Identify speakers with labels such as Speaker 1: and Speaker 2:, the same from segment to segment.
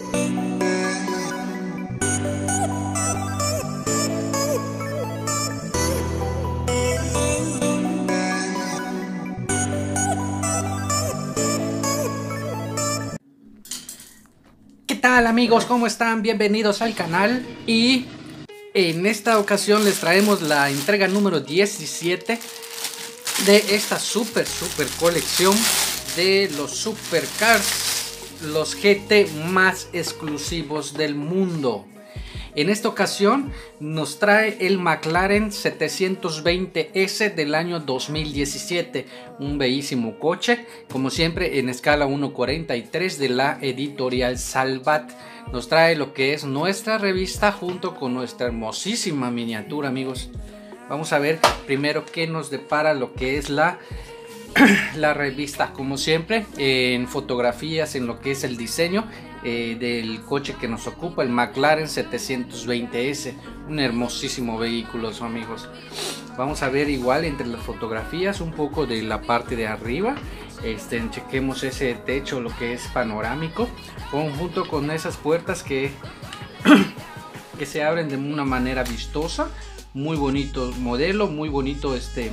Speaker 1: ¿Qué tal amigos? ¿Cómo están? Bienvenidos al canal y en esta ocasión les traemos la entrega número 17 de esta super colección de los supercars, los GT más exclusivos del mundo. En esta ocasión nos trae el McLaren 720S del año 2017, un bellísimo coche, como siempre en escala 1:43 de la editorial Salvat. Nos trae lo que es nuestra revista junto con nuestra hermosísima miniatura, amigos. Vamos a ver primero qué nos depara lo que es la revista, como siempre en fotografías, en lo que es el diseño del coche que nos ocupa, el McLaren 720S, un hermosísimo vehículo, amigos. Vamos a ver igual entre las fotografías un poco de la parte de arriba. Chequemos ese techo, lo que es panorámico, junto con esas puertas que se abren de una manera vistosa. Muy bonito modelo, muy bonito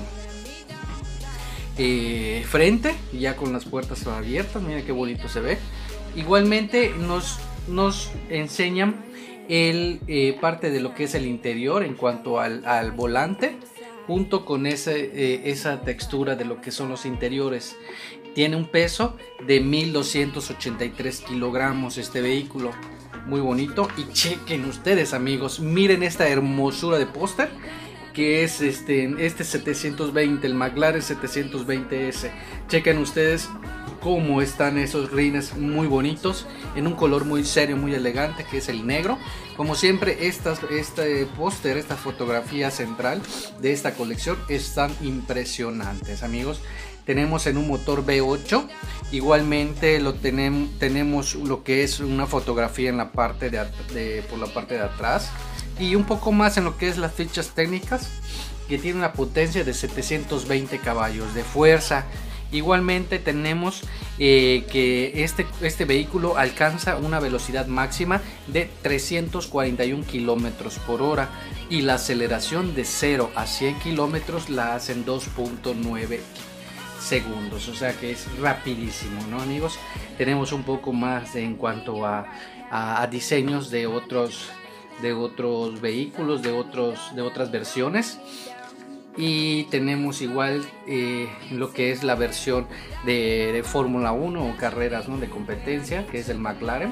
Speaker 1: frente, ya con las puertas abiertas. Mira qué bonito se ve. Igualmente nos enseñan parte de lo que es el interior en cuanto al volante, junto con esa textura de lo que son los interiores. Tiene un peso de 1283 kilogramos este vehículo, muy bonito. Y chequen ustedes, amigos, miren esta hermosura de póster que es este 720, el McLaren 720S. Chequen ustedes cómo están esos rines, muy bonitos, en un color muy serio, muy elegante, que es el negro. Como siempre, este póster, esta fotografía central de esta colección están impresionantes, amigos. Tenemos en un motor V8, igualmente tenemos lo que es una fotografía en la parte por la parte de atrás, y un poco más en lo que es las fichas técnicas, que tiene una potencia de 720 caballos de fuerza. Igualmente tenemos que este vehículo alcanza una velocidad máxima de 341 kilómetros por hora y la aceleración de 0 a 100 kilómetros la hacen 2.9 segundos, o sea que es rapidísimo, ¿no, amigos? Tenemos un poco más en cuanto a diseños de otros vehículos, de otras versiones. Y tenemos igual lo que es la versión de Fórmula 1 o carreras, ¿no?, de competencia, que es el McLaren.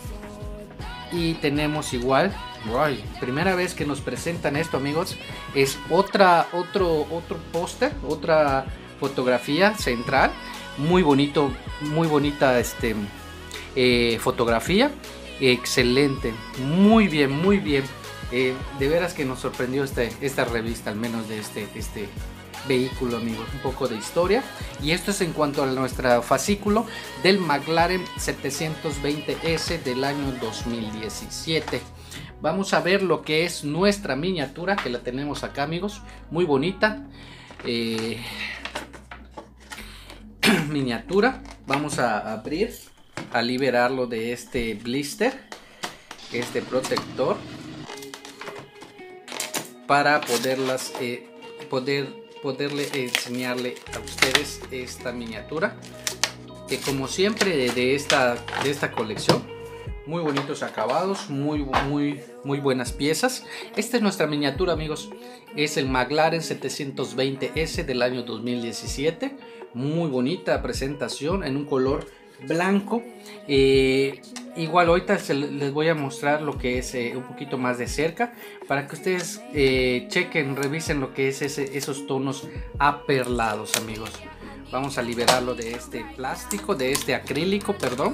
Speaker 1: Y tenemos igual, primera vez que nos presentan esto, amigos, es otro póster, otra fotografía central, muy bonito, muy bonita fotografía, excelente, muy bien, muy bien. De veras que nos sorprendió esta revista, al menos de este vehículo, amigos. Un poco de historia, y esto es en cuanto a nuestra fascículo del McLaren 720S del año 2017. Vamos a ver lo que es nuestra miniatura, que la tenemos acá, amigos, muy bonita. Miniatura. Vamos a abrir, a liberarlo de este blister, este protector, para poderle enseñarle a ustedes esta miniatura, que como siempre de esta colección, muy bonitos acabados, muy buenas piezas. Esta es nuestra miniatura, amigos, es el McLaren 720S del año 2017, muy bonita presentación en un color blanco. Igual ahorita les voy a mostrar lo que es un poquito más de cerca, para que ustedes chequen, revisen lo que es esos tonos aperlados, amigos. Vamos a liberarlo de este plástico, de este acrílico, perdón,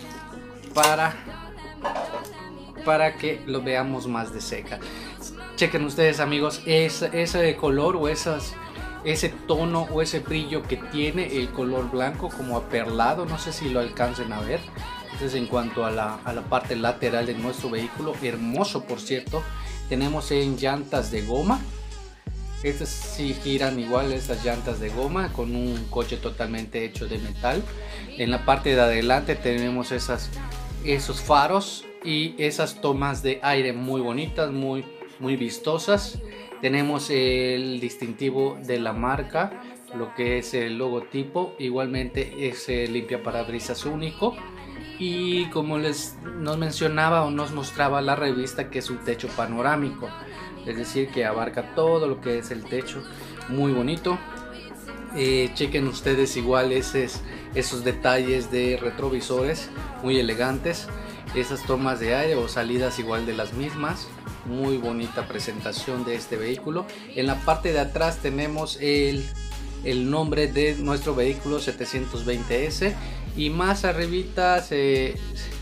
Speaker 1: para que lo veamos más de cerca. Chequen ustedes, amigos, ese color o ese tono o ese brillo que tiene el color blanco, como aperlado. No sé si lo alcancen a ver. Entonces, en cuanto a la parte lateral de nuestro vehículo, hermoso, por cierto. Tenemos en llantas de goma. Estas sí giran igual, estas llantas de goma, con un coche totalmente hecho de metal. En la parte de adelante tenemos esos faros y esas tomas de aire muy bonitas, muy vistosas. Tenemos el distintivo de la marca, lo que es el logotipo, igualmente es limpiaparabrisas único. Y como nos mencionaba o nos mostraba la revista, que es un techo panorámico, es decir que abarca todo lo que es el techo, muy bonito. Chequen ustedes igual esos detalles de retrovisores muy elegantes, esas tomas de aire o salidas igual de las mismas. Muy bonita presentación de este vehículo. En la parte de atrás tenemos el nombre de nuestro vehículo 720S, y más arribita se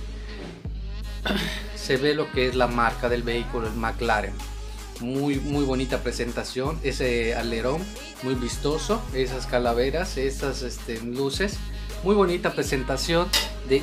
Speaker 1: ve lo que es la marca del vehículo, el McLaren. Muy bonita presentación, ese alerón muy vistoso, esas calaveras, esas luces. Muy bonita presentación de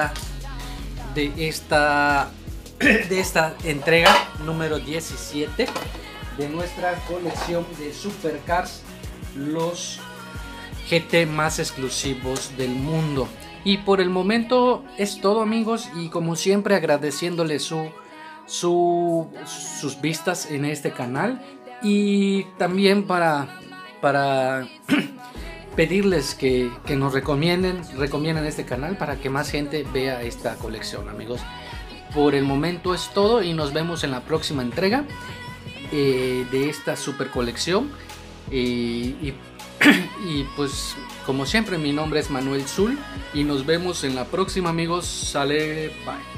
Speaker 1: esta entrega número 17 de nuestra colección de supercars, los GT más exclusivos del mundo. Y por el momento es todo, amigos, y como siempre agradeciéndoles sus vistas en este canal, y también para pedirles que nos recomienden este canal para que más gente vea esta colección, amigos. Por el momento es todo y nos vemos en la próxima entrega de esta super colección. Y pues como siempre, mi nombre es Manuel Zul y nos vemos en la próxima, amigos. Sale, bye.